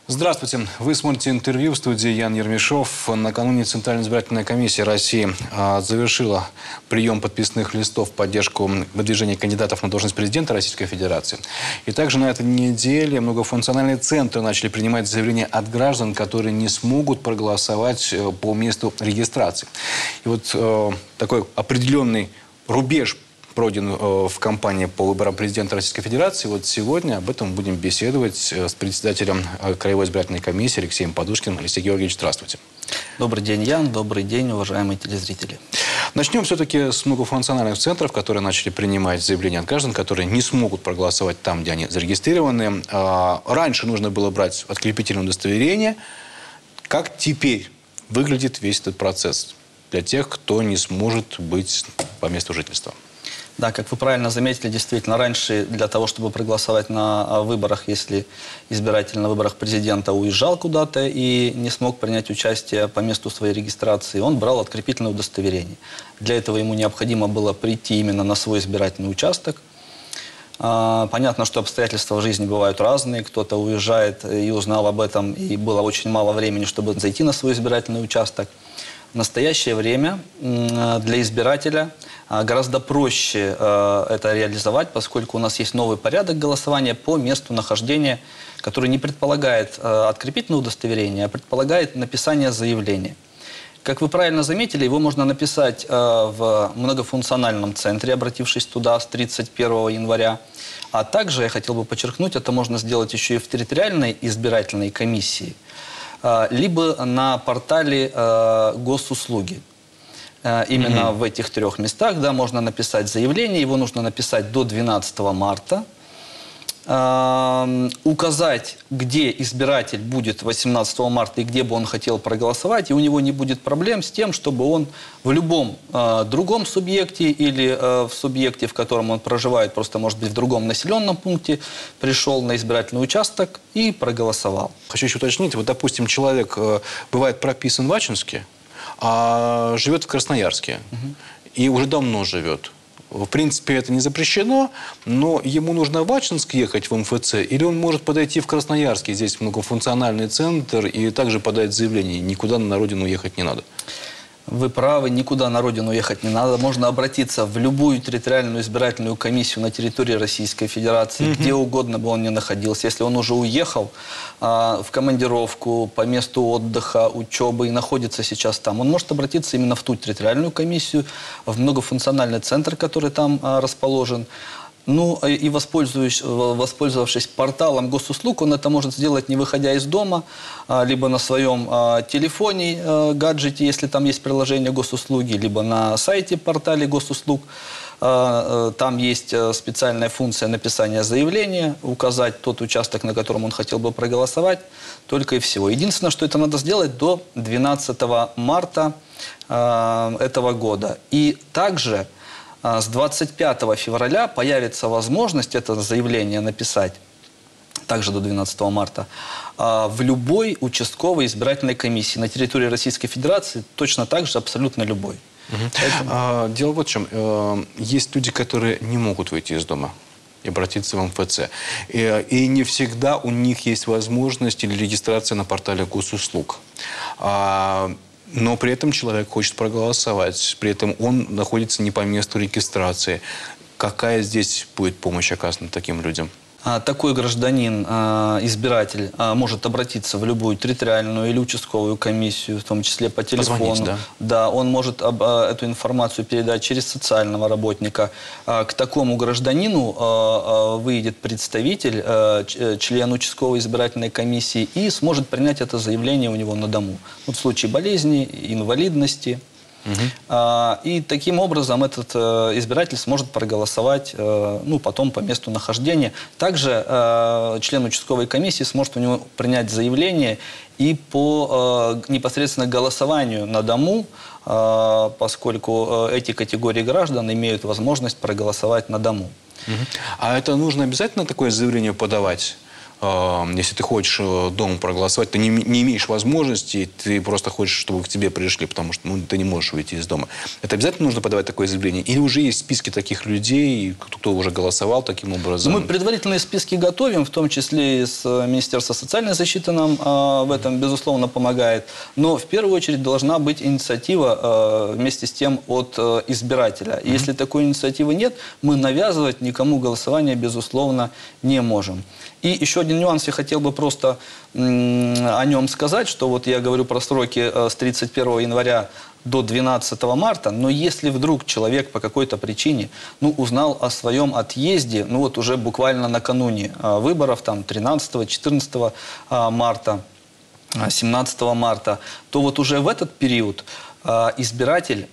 Здравствуйте. Вы смотрите интервью в студии Ян Ермешов. Накануне Центральная избирательная комиссия России завершила прием подписных листов в поддержку выдвижения кандидатов на должность президента Российской Федерации. И также на этой неделе многофункциональные центры начали принимать заявления от граждан, которые не смогут проголосовать по месту регистрации. И вот такой определенный рубеж пройден в кампании по выборам президента Российской Федерации. Вот сегодня об этом будем беседовать с председателем Краевой избирательной комиссии Алексеем Подушкиным. Алексей Георгиевич, здравствуйте. Добрый день, Ян. Добрый день, уважаемые телезрители. Начнем все-таки с многофункциональных центров, которые начали принимать заявления от граждан, которые не смогут проголосовать там, где они зарегистрированы. Раньше нужно было брать открепительное удостоверение. Как теперь выглядит весь этот процесс для тех, кто не сможет быть по месту жительства? Да, как вы правильно заметили, действительно, раньше для того, чтобы проголосовать на выборах, если избиратель на выборах президента уезжал куда-то и не смог принять участие по месту своей регистрации, он брал открепительное удостоверение. Для этого ему необходимо было прийти именно на свой избирательный участок. Понятно, что обстоятельства в жизни бывают разные. Кто-то уезжает и узнал об этом, и было очень мало времени, чтобы зайти на свой избирательный участок. В настоящее время для избирателя гораздо проще это реализовать, поскольку у нас есть новый порядок голосования по месту нахождения, который не предполагает открепительное удостоверение, а предполагает написание заявления. Как вы правильно заметили, его можно написать в многофункциональном центре, обратившись туда с 31 января. А также, я хотел бы подчеркнуть, это можно сделать еще и в территориальной избирательной комиссии, либо на портале госуслуги. Именно в этих трех местах, да, можно написать заявление, его нужно написать до 12 марта. Указать, где избиратель будет 18 марта и где бы он хотел проголосовать, и у него не будет проблем с тем, чтобы он в любом другом субъекте или в субъекте, в котором он проживает, просто, может быть, в другом населенном пункте, пришел на избирательный участок и проголосовал. Хочу еще уточнить, вот, допустим, человек бывает прописан в Ачинске, а живет в Красноярске, и уже давно живет. В принципе, это не запрещено, но ему нужно в Ачинск ехать в МФЦ, или он может подойти в Красноярске, здесь многофункциональный центр, и также подать заявление. Никуда на родину ехать не надо. Вы правы, никуда на родину ехать не надо. Можно обратиться в любую территориальную избирательную комиссию на территории Российской Федерации, где угодно бы он ни находился. Если он уже уехал в командировку, по месту отдыха, учебы и находится сейчас там, он может обратиться именно в ту территориальную комиссию, в многофункциональный центр, который там расположен. Ну, и воспользовавшись порталом госуслуг, он это может сделать, не выходя из дома, либо на своем телефоне, гаджете, если там есть приложение госуслуги, либо на сайте портале госуслуг. Там есть специальная функция написания заявления, указать тот участок, на котором он хотел бы проголосовать, только и всего. Единственное, что это надо сделать до 12 марта этого года. И также с 25 февраля появится возможность это заявление написать, также до 12 марта, в любой участковой избирательной комиссии на территории Российской Федерации, точно так же абсолютно любой. Поэтому... Дело вот в чем. Есть люди, которые не могут выйти из дома и обратиться в МФЦ. И не всегда у них есть возможность или регистрация на портале госуслуг. Но при этом человек хочет проголосовать, при этом он находится не по месту регистрации. Какая здесь будет помощь оказана таким людям? Такой гражданин, избиратель, может обратиться в любую территориальную или участковую комиссию, в том числе по телефону. Позвонить, да? Да, он может эту информацию передать через социального работника. К такому гражданину выйдет представитель, член участковой избирательной комиссии, и сможет принять это заявление у него на дому. Вот в случае болезни, инвалидности. И таким образом этот избиратель сможет проголосовать потом по месту нахождения. Также член участковой комиссии сможет у него принять заявление и по непосредственно голосованию на дому, поскольку эти категории граждан имеют возможность проголосовать на дому. А это нужно обязательно такое заявление подавать если ты хочешь дома проголосовать, ты не имеешь возможности, ты просто хочешь, чтобы к тебе пришли, потому что ты не можешь выйти из дома. Это обязательно нужно подавать такое заявление? Или уже есть списки таких людей, кто уже голосовал таким образом? Мы предварительные списки готовим, в том числе и с Министерства социальной защиты нам в этом, безусловно, помогает. Но в первую очередь должна быть инициатива вместе с тем от избирателя. Если такой инициативы нет, мы навязывать никому голосование, безусловно, не можем. И еще один нюанс, я хотел бы просто о нем сказать, что вот я говорю про сроки с 31 января до 12 марта, но если вдруг человек по какой-то причине узнал о своем отъезде, вот уже буквально накануне выборов, там 13-14 марта, 17 марта, то вот уже в этот период избиратель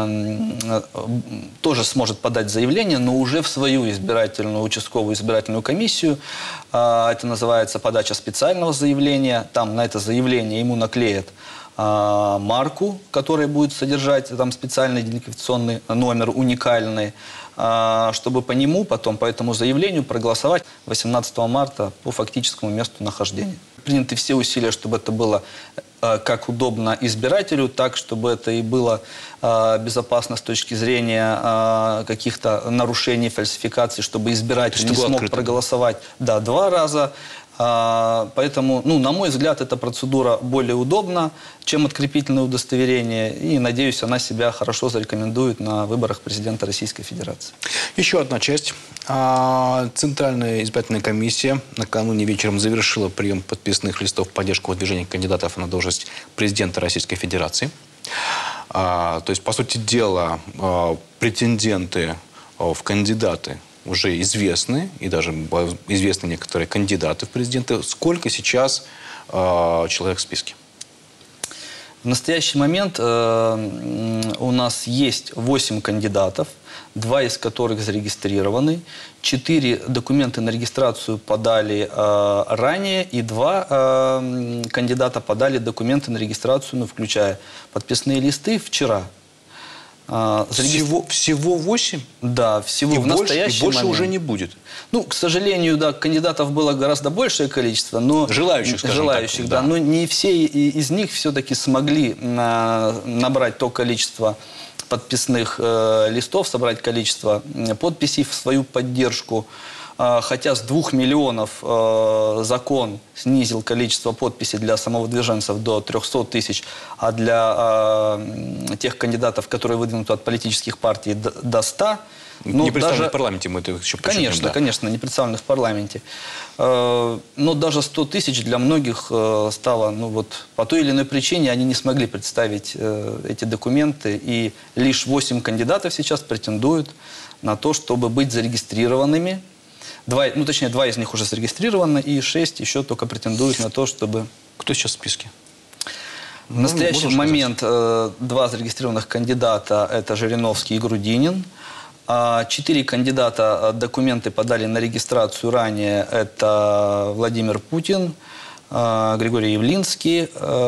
тоже сможет подать заявление, но уже в свою избирательную, участковую избирательную комиссию. Это называется подача специального заявления. Там на это заявление ему наклеят марку, которая будет содержать там специальный идентификационный номер, уникальный, чтобы по нему потом, по этому заявлению проголосовать 18 марта по фактическому месту нахождения. Приняты все усилия, чтобы это было как удобно избирателю, так, чтобы это и было безопасно с точки зрения каких-то нарушений, фальсификаций, чтобы избиратель не смог проголосовать 2 раза. Поэтому, на мой взгляд, эта процедура более удобна, чем открепительное удостоверение. И, надеюсь, она себя хорошо зарекомендует на выборах президента Российской Федерации. Еще одна часть. Центральная избирательная комиссия накануне вечером завершила прием подписных листов в поддержку выдвижения кандидатов на должность президента Российской Федерации. То есть, по сути дела, претенденты в кандидаты уже известны, и даже известны некоторые кандидаты в президенты. Сколько сейчас человек в списке? В настоящий момент у нас есть 8 кандидатов, 2 из которых зарегистрированы, 4 документы на регистрацию подали ранее, и 2 кандидата подали документы на регистрацию, включая подписные листы, вчера. Всего 8? Да, всего в настоящий момент. И больше уже не будет? К сожалению, да, кандидатов было гораздо большее количество, но... Желающих, скажем так. Да. Но не все из них все-таки смогли набрать то количество подписных листов, собрать количество подписей в свою поддержку. Хотя с 2 миллионов закон снизил количество подписей для самовыдвиженцев до 300 тысяч, а для тех кандидатов, которые выдвинуты от политических партий, до 100. Не представлены в парламенте, мы это еще подчеркнем. Конечно, не представлены в парламенте. Но даже 100 тысяч для многих стало, по той или иной причине они не смогли представить эти документы. И лишь 8 кандидатов сейчас претендуют на то, чтобы быть зарегистрированными. 2 из них уже зарегистрированы, и 6 еще только претендуют на то, чтобы... Кто сейчас в списке? В настоящий момент 2 зарегистрированных кандидата – это Жириновский и Грудинин. 4 кандидата документы подали на регистрацию ранее. Это Владимир Путин, Григорий Явлинский,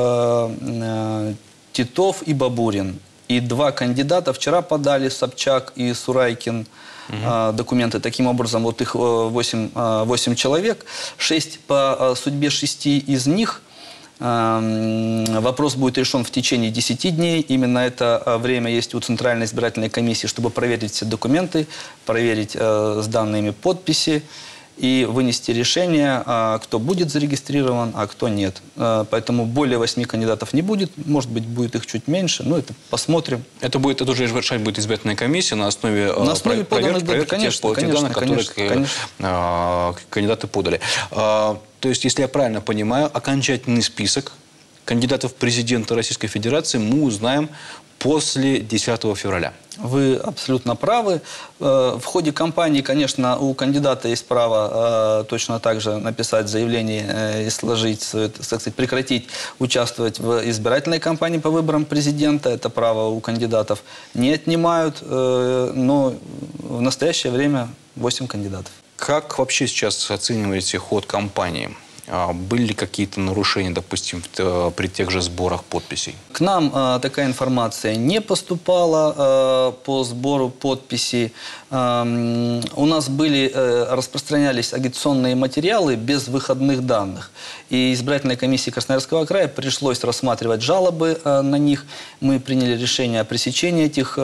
Титов и Бабурин. И 2 кандидата вчера подали, Собчак и Сурайкин, документы. Таким образом, вот их 8 человек. 6 по судьбе 6 из них. Вопрос будет решен в течение 10 дней. Именно это время есть у Центральной избирательной комиссии, чтобы проверить все документы, проверить сданные подписи и вынести решение, кто будет зарегистрирован, а кто нет. Поэтому более 8 кандидатов не будет. Может быть, будет их чуть меньше. Но это посмотрим. Это уже решать будет избирательная комиссия на основе проверки тех данных, которые кандидаты подали. То есть, если я правильно понимаю, окончательный список кандидатов в президенты Российской Федерации мы узнаем после 10 февраля. Вы абсолютно правы. В ходе кампании, конечно, у кандидата есть право точно так же написать заявление и сложить, так сказать, прекратить участвовать в избирательной кампании по выборам президента. Это право у кандидатов не отнимают, но в настоящее время 8 кандидатов. Как вообще сейчас оцениваете ход кампании? Были ли какие-то нарушения, допустим, при тех же сборах подписей? К нам такая информация не поступала по сбору подписей. У нас распространялись агитационные материалы без выходных данных. И избирательной комиссии Красноярского края пришлось рассматривать жалобы на них. Мы приняли решение о пресечении этих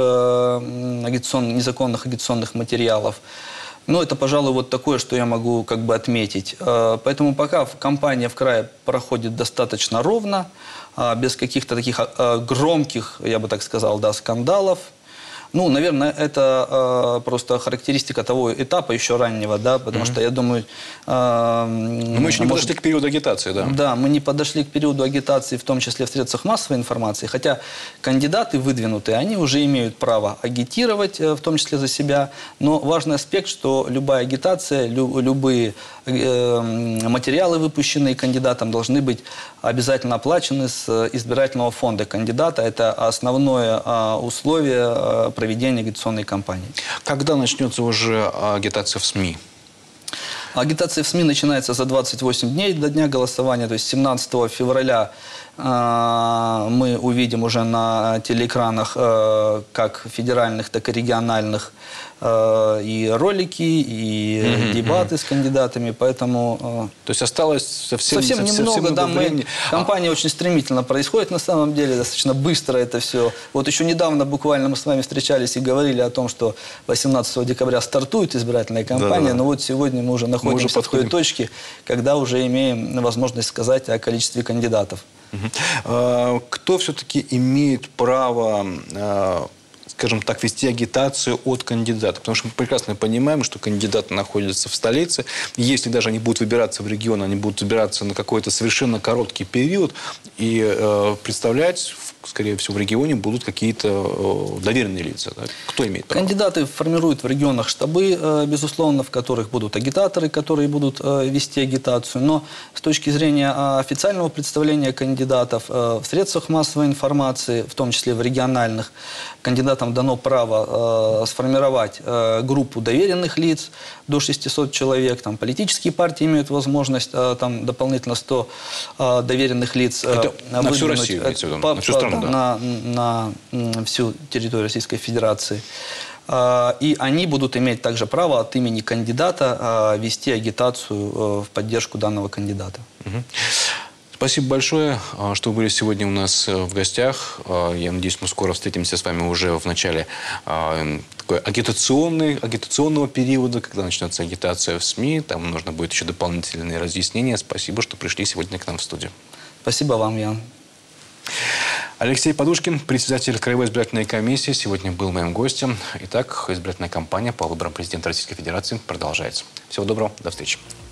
незаконных агитационных материалов. Ну, это, пожалуй, вот такое, что я могу как бы отметить. Поэтому пока кампания в крае проходит достаточно ровно, без каких-то таких громких, я бы так сказал, да, скандалов. Ну, наверное, это просто характеристика того этапа еще раннего, да, потому что, я думаю... Но мы еще не подошли к периоду агитации, да? Да, мы не подошли к периоду агитации, в том числе в средствах массовой информации, хотя кандидаты выдвинутые, они уже имеют право агитировать, в том числе за себя, но важный аспект, что любая агитация, любые материалы, выпущенные кандидатом, должны быть обязательно оплачены с избирательного фонда кандидата. Это основное условие проведения агитационной кампании. Когда начнется уже агитация в СМИ? Агитация в СМИ начинается за 28 дней до дня голосования, то есть 17 февраля мы увидим уже на телеэкранах как федеральных, так и региональных и ролики, и дебаты с кандидатами, поэтому... То есть осталось совсем немного, да, времени. Кампания очень стремительно происходит на самом деле, достаточно быстро это все. Вот еще недавно буквально мы с вами встречались и говорили о том, что 18 декабря стартует избирательная кампания, но вот сегодня мы уже находимся в той точке, когда уже имеем возможность сказать о количестве кандидатов. Кто все-таки имеет право, скажем так, вести агитацию от кандидата? Потому что мы прекрасно понимаем, что кандидаты находятся в столице. Если даже они будут выбираться в регион, они будут выбираться на какой-то совершенно короткий период. И представлять, скорее всего, в регионе будут какие-то доверенные лица. Да? Кто имеет право? Кандидаты формируют в регионах штабы, безусловно, в которых будут агитаторы, которые будут вести агитацию. Но с точки зрения официального представления кандидатов в средствах массовой информации, в том числе в региональных, кандидатам дано право сформировать группу доверенных лиц до 600 человек. Там, политические партии имеют возможность там, дополнительно 100 доверенных лиц на всю Россию, на всю страну. На всю территорию Российской Федерации. И они будут иметь также право от имени кандидата вести агитацию в поддержку данного кандидата. Спасибо большое, что вы были сегодня у нас в гостях. Я надеюсь, мы скоро встретимся с вами уже в начале агитационного периода, когда начнется агитация в СМИ. Там нужно будет еще дополнительные разъяснения. Спасибо, что пришли сегодня к нам в студию. Спасибо вам, Ян. Алексей Подушкин, председатель Краевой избирательной комиссии, сегодня был моим гостем. Итак, избирательная кампания по выборам президента Российской Федерации продолжается. Всего доброго, до встречи.